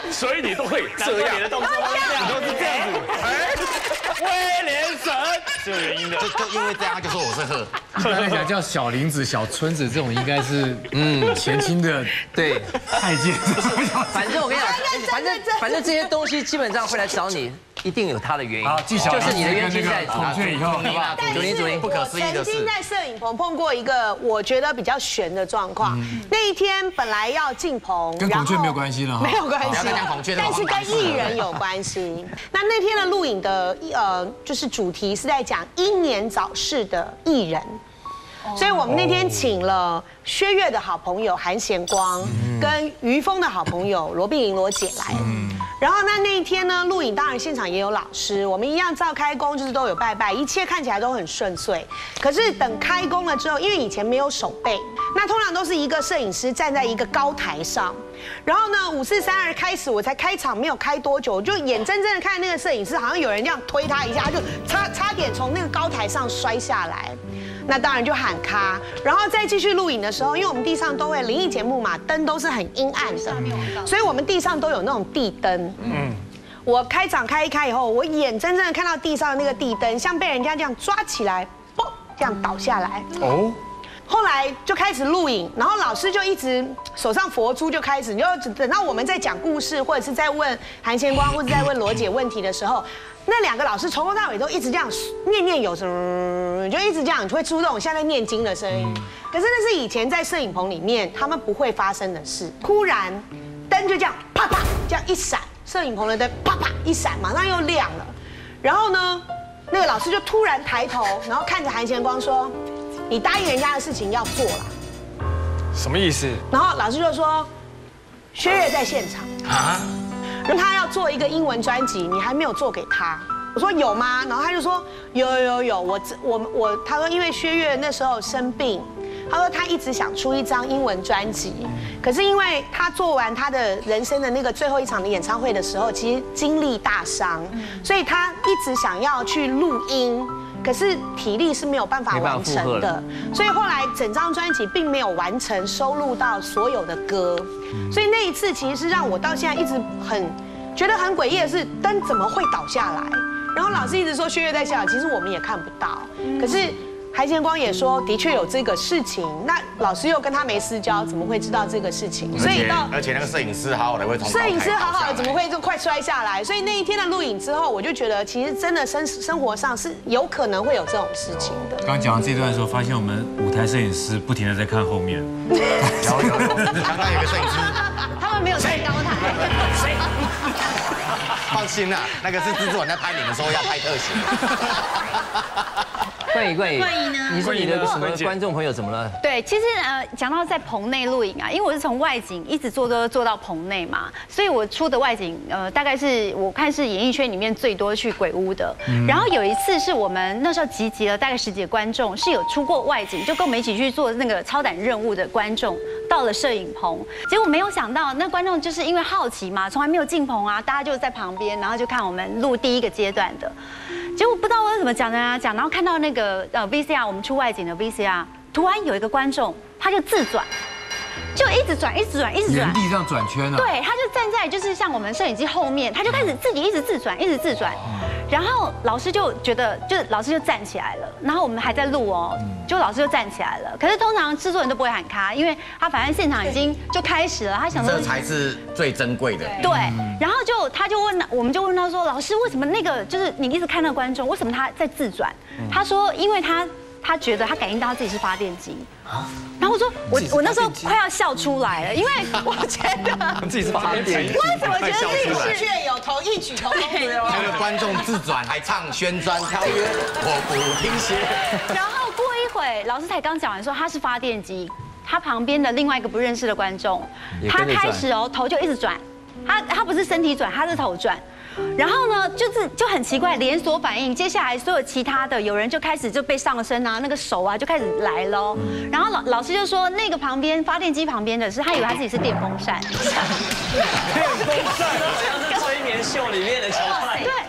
[SPEAKER 7] 所以你都会这样，
[SPEAKER 10] 你的动作都是这样，
[SPEAKER 2] 都是这样子。
[SPEAKER 7] 威廉神是有原因的，
[SPEAKER 2] 就因为这样，他就说我是鹤。
[SPEAKER 1] 一般来讲叫小林子、小村子这种，应该是前清的
[SPEAKER 3] 对
[SPEAKER 1] 太监。
[SPEAKER 3] 反正我跟你讲，反正这些东西基本上会来找你，一定有它的原因。
[SPEAKER 1] 好，技巧
[SPEAKER 3] 就是你的冤亲债主。
[SPEAKER 1] 孔雀以后，好不好？
[SPEAKER 3] 主林，
[SPEAKER 2] 不可思议的事。
[SPEAKER 8] 曾经在摄影棚碰过一个我觉得比较悬的状况。那一天本来要进棚，
[SPEAKER 1] 跟孔雀没有关系了，
[SPEAKER 8] 没有关系，但是跟艺人有关系。那天的录影的就是主题是在讲英年早逝的艺人。所以我们那天请了薛岳的好朋友韩贤光，跟于峰的好朋友罗碧玲罗姐来。然后那一天呢，录影当然现场也有老师，我们一样照开工，就是都有拜拜，一切看起来都很顺遂。可是等开工了之后，因为以前没有手背，那通常都是一个摄影师站在一个高台上，然后呢5、4、3、2开始，我才开场没有开多久，我就眼睁睁的看那个摄影师好像有人这样推他一下，他就差点从那个高台上摔下来。那当然就喊卡，然后再继续录影的时候，因为我们地上都会灵异节目嘛，灯都是很阴暗的，所以我们地上都有那种地灯。我开场开一开以后，我眼睁睁的看到地上的那个地灯像被人家这样抓起来，嘣，这样倒下来。后来就开始录影，然后老师就一直手上佛珠就开始，就等到我们在讲故事，或者是在问韩贤光，或者在问罗姐问题的时候，那2个老师从头到尾都一直这样念有什么，就一直这样会出这种像在念经的声音。可是那是以前在摄影棚里面他们不会发生的事。突然灯就这样啪啪这样一闪，摄影棚的灯啪啪一闪，马上又亮了。然后呢，那个老师就突然抬头，然后看着韩贤光说：“你答应人家的事情要做了。”
[SPEAKER 1] 什么意思？
[SPEAKER 8] 然后老师就说：“薛岳在现场啊，然后他要做一个英文专辑，你还没有做给他。”我说有吗？然后他就说有，他说因为薛岳那时候生病，他说他一直想出一张英文专辑，可是因为他做完他的人生的那个最后一场的演唱会的时候，其实精力大伤，所以他一直想要去录音。可是体力是没有办法完成的，所以后来整张专辑并没有完成收录到所有的歌，所以那一次其实是让我到现在一直觉得很诡异的是，灯怎么会倒下来？然后老师一直说薛岳在现场，其实我们也看不到，可是韩贤光也说的确有这个事情，那老师又跟他没私交，怎么会知道这个事情？
[SPEAKER 2] 所以而且那个摄影师好好的会从
[SPEAKER 8] 摄影师好好的怎么会就快摔下来？所以那一天的录影之后，我就觉得其实真的生活上是有可能会有这种事情的。
[SPEAKER 1] 刚刚讲完这段的时候，发现我们舞台摄影师不停的在看后面。
[SPEAKER 2] 有，刚刚有个摄影师，
[SPEAKER 9] 他们没有在高台。
[SPEAKER 2] 谁？放心啦，那个是制作人在拍你的时候要拍特写。
[SPEAKER 3] 冠仪呢？你说你的什么观众朋友怎么了？
[SPEAKER 9] 对，其实讲到在棚内录影啊，因为我是从外景一直做到棚内嘛，所以我出的外景大概是我看是演艺圈里面最多去鬼屋的。然后有一次是我们那时候集结了大概10几个观众，是有出过外景，就跟我们一起去做那个超胆任务的观众，到了摄影棚，结果没有想到那观众就是因为好奇嘛，从来没有进棚啊，大家就在旁边，然后就看我们录第一个阶段的。结果不知道为什么讲，然后看到那个VCR， 我们出外景的 VCR， 突然有一个观众他就自转，就一直转，
[SPEAKER 1] 原地这样转圈啊。
[SPEAKER 9] 对，他就站在就是像我们摄影机后面，他就开始自己一直自转。然后老师就觉得，老师就站起来了，然后我们还在录哦，就老师就站起来了。可是通常制作人都不会喊卡，因为他反正现场已经就开始了，他想说
[SPEAKER 2] 这才是最珍贵的。
[SPEAKER 9] 对，然后他就问，我们就问他说，老师为什么那个就是你一直看那个观众，为什么他在自转？他说因为他觉得他感应到自己是发电机。然后我说我那时候快要笑出来了，因为我觉得
[SPEAKER 7] 自己是发电机，
[SPEAKER 9] 为什么觉得自己是
[SPEAKER 8] 却有投异曲同工之妙？
[SPEAKER 2] 那个观众自转还唱宣专跳跃，我不停歇。
[SPEAKER 9] 然后过一会，老师才刚讲完说他是发电机，他旁边的另外一个不认识的观众，他开始头就一直转，他不是身体转，他是头转。然后呢，就很奇怪，连锁反应。接下来所有其他的有人就开始就被上身啊，那个手啊就开始来喽。然后老师就说，那个旁边发电机旁边的是他以为他自己是电风扇。
[SPEAKER 10] 电风扇好像是催眠秀里面的桥段。
[SPEAKER 9] 对，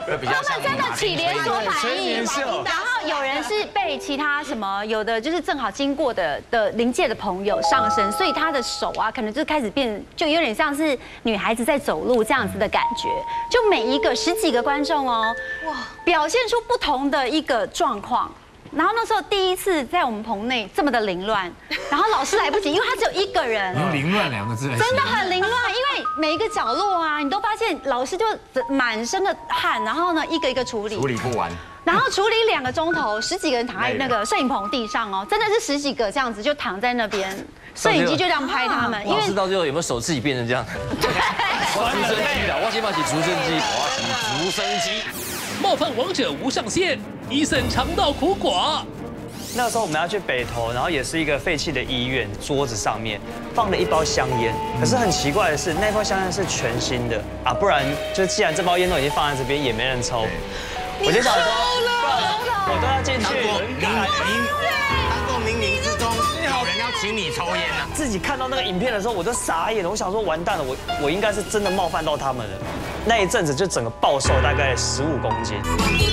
[SPEAKER 9] 他们真的起连锁反应，然后有人是被其他什么，有的就是正好经过的临界的朋友上身，所以他的手啊，可能就开始变，就有点像是女孩子在走路这样子的感觉。就每一个10几个观众哦，哇，表现出不同的一个状况。然后那时候第一次在我们棚内这么的凌乱，然后老师来不及，因为他只有1个人。
[SPEAKER 1] 用凌乱2个字来形容，
[SPEAKER 9] 真的很凌乱，因为每一个角落啊，你都发现老师就满身的汗，然后呢一个一个处理
[SPEAKER 2] 不完。
[SPEAKER 9] 然后处理2个钟头，10几个人躺在那个摄影棚地上哦，真的是10几个这样子就躺在那边，摄影机就这样拍他们。
[SPEAKER 3] 老师到最后有没有手自己变成这样？我直升机了，我起码起直升机，我起直升机。
[SPEAKER 6] 冒犯王者无上限，伊森尝到苦果。
[SPEAKER 10] 那时候我们要去北投，然后也是一个废弃的医院，桌子上面放了一包香烟。可是很奇怪的是，那包香烟是全新的啊，不然就既然这包烟都已经放在这边，也没人抽，我就想说，我都要进去。
[SPEAKER 2] 当过冥冥之中有人要请你抽烟啊！
[SPEAKER 10] 自己看到那个影片的时候，我都傻眼了。我想说，完蛋了，我应该是真的冒犯到他们了。那一阵子就整个暴瘦大概15公斤。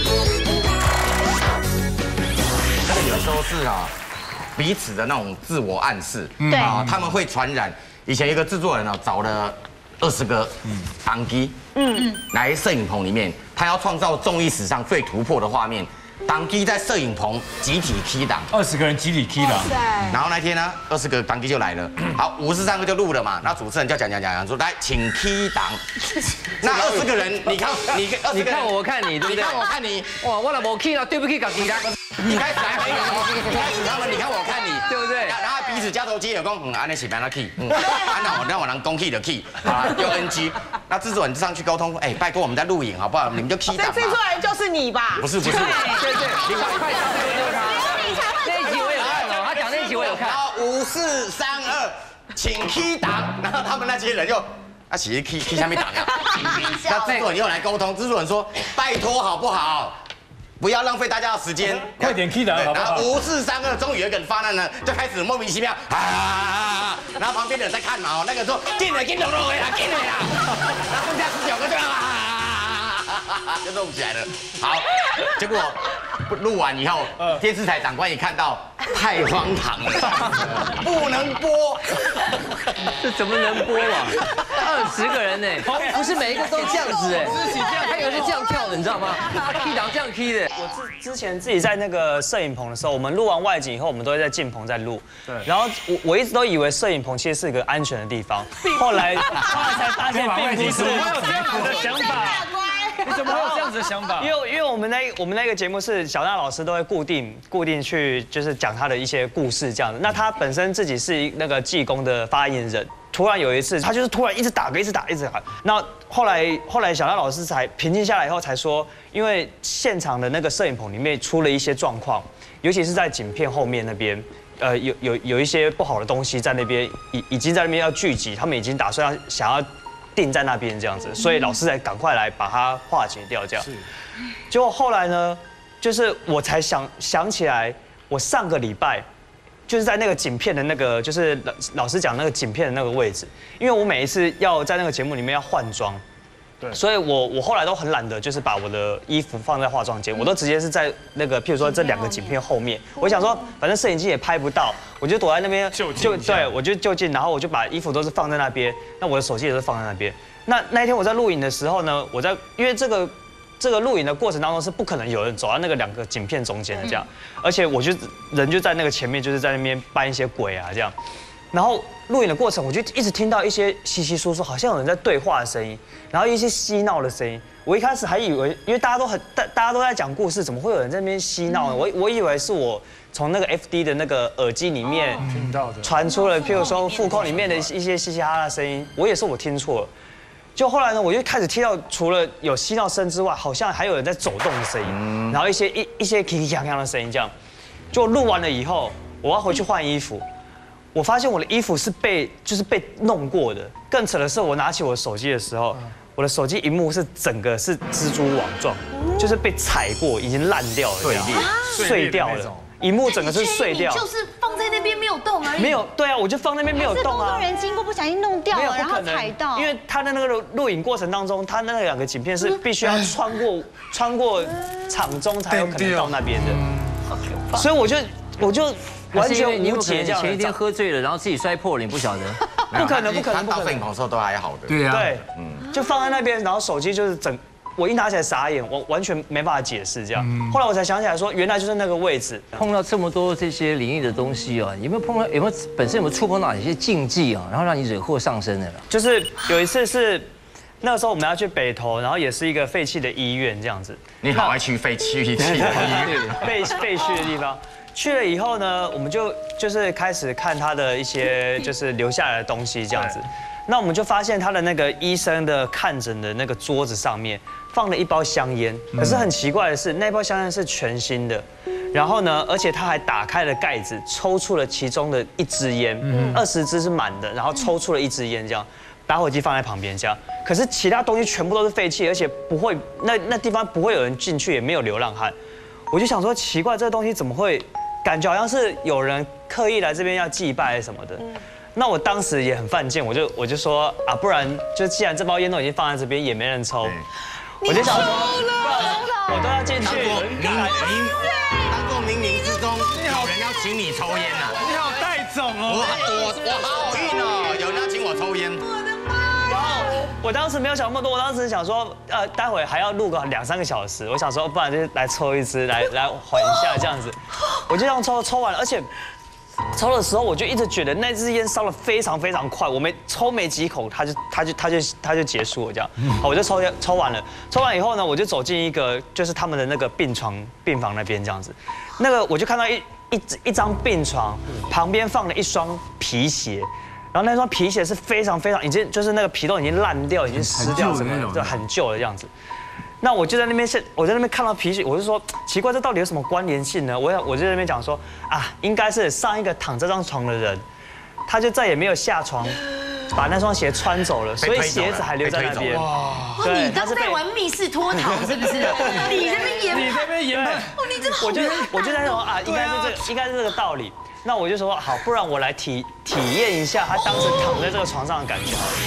[SPEAKER 2] 有时候是啊，彼此的那种自我暗示，
[SPEAKER 9] 对
[SPEAKER 2] 啊，他们会传染。以前有一个制作人啊，找了20个当机，来摄影棚里面，他要创造综艺史上最突破的画面。当机在摄影棚集体 key 档
[SPEAKER 1] ，20个人集体 key 档，
[SPEAKER 2] 然后那天呢，20个当机就来了，好，53个就录了嘛，那主持人就讲说，来，请 key 档。那20个人，你看
[SPEAKER 3] 我看你，对不对？
[SPEAKER 2] 你看我看你，
[SPEAKER 3] 哇，我来没 key 了，对不起，自己啦。
[SPEAKER 2] 你开始他们，你看我看你，
[SPEAKER 3] 对不对？
[SPEAKER 2] 然后彼此交头接耳讲，安尼是安那 key，那我能公 key 的 key， 啊，又 NG。那制作人上去沟通，哎，拜托我们在录影好不好？你们就 key 档嘛。
[SPEAKER 8] 这制作人就是你吧？
[SPEAKER 2] 不是。
[SPEAKER 3] 对，你快上那一集我有看哦，他讲那一集我有看。
[SPEAKER 2] 好，5、4、3、2，请 key 档。然后他们那些人就。其实 key 下面档呀，那制作人又来沟通，制作人说拜托好不好？不要浪费大家的时间，
[SPEAKER 1] 快点 key 档好不好
[SPEAKER 2] ？5、4、3、2，终于有一个人发难了，就开始莫名其妙啊，然后旁边的人在看嘛，那个说进了，进了，然后剩下19个就弄起来了。好，结果录完以后，电视台长官一看到，太荒唐了，不能播。
[SPEAKER 3] 这怎么能播啊？20个人呢，不是每一个都这样子哎，还有人是这样跳的，你知道吗？他 key 档这样 key 的。
[SPEAKER 10] 我之前自己在那个摄影棚的时候，我们录完外景以后，我们都会在进棚再录。对。然后我一直都以为摄影棚其实是一个安全的地方，后来才发现并不是。
[SPEAKER 6] 我有这样子的想法。你怎么会有这样子的想法？
[SPEAKER 10] 因为我们那个节目是小娜老师都会固定去就是讲他的一些故事这样子。那他本身自己是那个技工的发言人，突然有一次他就是突然一直打。那后来小娜老师才平静下来以后才说，因为现场的那个摄影棚里面出了一些状况，尤其是在景片后面那边。有一些不好的东西在那边已经在那边要聚集，他们已经打算想要定在那边这样子，所以老师才赶快来把它化解掉这样。结果后来呢，就是我才想起来，我上个礼拜就是在那个景片的那个，就是老师讲那个景片的那个位置，因为我每一次要在那个节目里面要换装。对，所以我后来都很懒得，就是把我的衣服放在化妆间，我都直接是在那个，譬如说这2个景片后面，我想说反正摄影机也拍不到，我就躲在那边对，我就就近，然后我就把衣服都是放在那边，那我的手机也是放在那边。那一天我在录影的时候呢，因为这个录影的过程当中是不可能有人走到那个2个景片中间的这样，而且我就人就在那个前面，就是在那边扮一些鬼啊这样。然后录影的过程，我就一直听到一些稀稀疏疏，好像有人在对话的声音，然后一些嬉闹的声音。我一开始还以为，因为大家都在讲故事，怎么会有人在那边嬉闹呢？我以为是我从那个 FD 的那个耳机里面听到的，传出了，譬如说副控里面的一些嘻嘻哈哈的声音，我也是我听错了。就后来呢，我就开始听到除了有嬉闹声之外，好像还有人在走动的声音，然后一些铿锵锵的声音这样。就录完了以后，我要回去换衣服。我发现我的衣服是被弄过的，更扯的是，我拿起我的手机的时候，我的手机荧幕是整个是蜘蛛网状，就是被踩过，已经烂掉了，碎掉了，荧幕整个是碎掉，
[SPEAKER 5] 就是风在那边没有动而已。
[SPEAKER 10] 没有，对啊，我就放那边没有动啊。
[SPEAKER 9] 是工作人员经过不小心弄掉了，然后踩到。
[SPEAKER 10] 因为他的那个录影过程当中，他那2个景片是必须要穿过场中才有可能到那边的，所以我就完全无解这样。
[SPEAKER 3] 前一天喝醉了，然后自己摔破了，你不晓得？
[SPEAKER 10] 不可能，
[SPEAKER 2] 他到摄影棚的时候都还好的。
[SPEAKER 1] 对啊，
[SPEAKER 10] 对，就放在那边，然后手机就是我一拿起来傻眼，我完全没办法解释这样。后来我才想起来说，原来就是那个位置。
[SPEAKER 3] 碰到这么多这些灵异的东西啊，有没有本身有没有触碰到哪些禁忌啊，然后让你惹祸上身的了？
[SPEAKER 10] 就是有一次是那个时候我们要去北投，然后也是一个废弃的医院这样子。
[SPEAKER 2] 你好爱去废弃的医院，
[SPEAKER 10] 废墟的地方。去了以后呢，我们就是开始看他的一些就是留下来的东西这样子。那我们就发现他的那个医生的看诊的那个桌子上面放了一包香烟，可是很奇怪的是，那包香烟是全新的。然后呢，而且他还打开了盖子，抽出了其中的1支烟，20支是满的，然后抽出了1支烟这样。打火机放在旁边这样，可是其他东西全部都是废弃，而且不会那地方不会有人进去，也没有流浪汉。我就想说奇怪，这个东西怎么会感觉好像是有人刻意来这边要祭拜什么的？那我当时也很犯贱，我就说啊，不然就既然这包烟都已经放在这边，也没人抽，我就想说，我都要进去。
[SPEAKER 2] 当做冥冥之中有人要请你抽烟呐，
[SPEAKER 1] 你好带种哦！
[SPEAKER 2] 我好好运哦，有人要请我抽烟。
[SPEAKER 10] 然后我当时没有想那么多，我当时想说，待会还要录个2、3个小时，我想说，不然就来抽1支，来缓一下这样子。我就这样抽完了，而且抽的时候我就一直觉得那支烟烧得非常非常快，我抽没几口，它就结束了这样。好，我就抽完了，抽完以后呢，我就走进一个就是他们的那个病房那边这样子，那个我就看到一张病床旁边放了1双皮鞋。然后那双皮鞋是非常非常已经就是那个皮都已经烂掉，已经湿掉什么的，就很旧的样子。那我就在那边看到皮鞋，我就说奇怪，这到底有什么关联性呢？我就在那边讲说啊，应该是上一个躺这张床的人，他就再也没有下床，把那双鞋穿走了，所以鞋子还留在那边。
[SPEAKER 5] 哇，你刚在玩密室脱逃是不是？你在那边演，哦，你真的好厉害。
[SPEAKER 10] 我就在说啊，应该是这个道理。那我就说好，不然我来体验一下他当时躺在这个床上的感觉好了。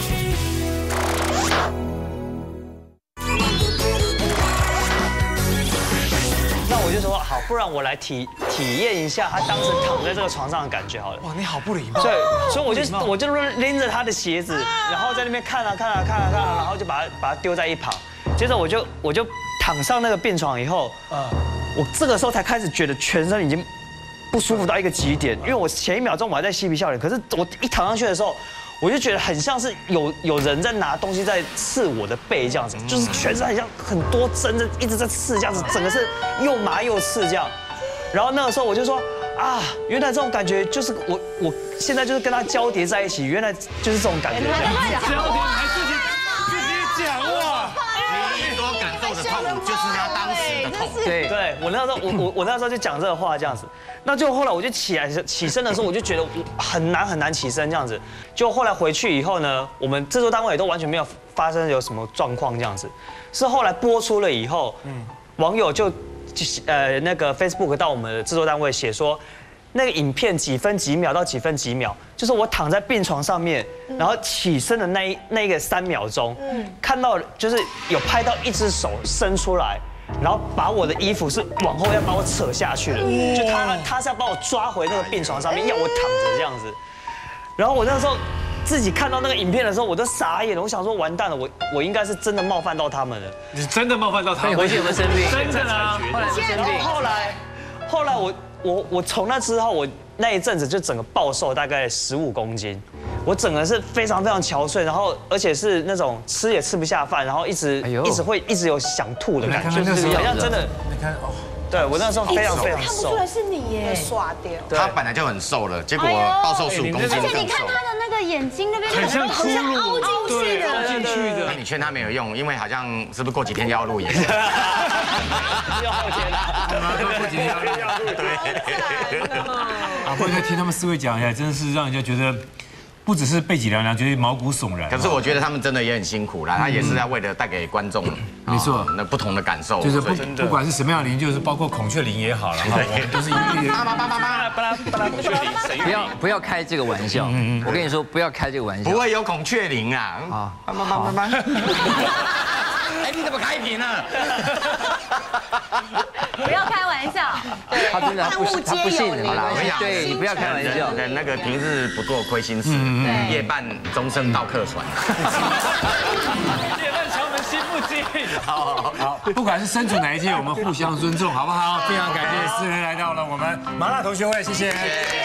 [SPEAKER 10] 那我就说好，不然我来体验一下他当时躺在这个床上的感觉好了。
[SPEAKER 1] 哇，你好不礼貌。
[SPEAKER 10] 对，所以我就拎着他的鞋子，然后在那边看啊，然后就把它丢在一旁。接着我就躺上那个病床以后，我这个时候才开始觉得全身已经不舒服到一个极点，因为我前1秒钟我还在嬉皮笑脸，可是我一躺上去的时候，我就觉得很像是有人在拿东西在刺我的背这样子，就是全身很像很多针一直在刺这样子，整个是又麻又刺这样。然后那个时候我就说啊，原来这种感觉就是我现在就是跟他交叠在一起，原来就是这种感觉。
[SPEAKER 1] 交叠还自己讲哇！
[SPEAKER 2] 你所感受的痛就是他当时的痛。
[SPEAKER 10] 对，我那时候就讲这个话这样子。那就后来我就起身的时候，我就觉得很难起身这样子。就后来回去以后呢，我们制作单位也都完全没有发生有什么状况这样子。是后来播出了以后，网友就那个 Facebook 到我们的制作单位写说，那个影片几分几秒到几分几秒，就是我躺在病床上面，然后起身的那个3秒钟，看到就是有拍到一只手伸出来。然后把我的衣服是往后要把我扯下去了，就他是要把我抓回那个病床上面，要我躺着这样子。然后我那时候自己看到那个影片的时候，我都傻眼了。我想说完蛋了，我应该是真的冒犯到他们了。
[SPEAKER 1] 你真的冒犯到他们？
[SPEAKER 3] 回去有没有生病？
[SPEAKER 1] 真的啊！
[SPEAKER 3] 后来生病。
[SPEAKER 10] 后来我从那之后，我那一阵子就整个暴瘦大概15公斤。我整个是非常非常憔悴，然后而且是那种吃也吃不下饭，然后一直有想吐的感觉，就是好像真的。
[SPEAKER 1] 你看哦，
[SPEAKER 10] 对我那时候非常非常瘦。
[SPEAKER 5] 看不出来是你耶，
[SPEAKER 8] 刷掉。
[SPEAKER 2] 他本来就很瘦了，结果暴瘦15公斤
[SPEAKER 9] 而且你看他的那个眼睛那边，
[SPEAKER 1] 很像
[SPEAKER 9] 凹进去的。
[SPEAKER 2] 那你劝他没有用，因为好像是不是过几天要录演？
[SPEAKER 10] 要后天
[SPEAKER 1] 过几天要录。对。啊，不过再听他们4位讲起来，真的是让人家觉得。不只是背脊凉凉，觉得毛骨悚然。
[SPEAKER 2] 可是我觉得他们真的也很辛苦啦，他也是在为了带给观众
[SPEAKER 1] 没错，
[SPEAKER 2] 那不同的感受，
[SPEAKER 1] 就是不管是什么样的灵，就是包括孔雀灵也好了，我们都是一律
[SPEAKER 3] 不要开这个玩笑。我跟你说，不要开这个玩笑。
[SPEAKER 2] 不会有孔雀灵啊！啊，哎，你怎么开屏呢？
[SPEAKER 9] 不要开玩笑。
[SPEAKER 3] 他真的他不信的，没关系。对你不要开玩笑。
[SPEAKER 2] 那个平日不做亏心事，夜半钟声到客船。
[SPEAKER 6] 夜半敲门心不惊。
[SPEAKER 1] 好，不管是身处哪一届，我们互相尊重，好不好？非常感谢4人来到了我们麻辣同学会，谢谢。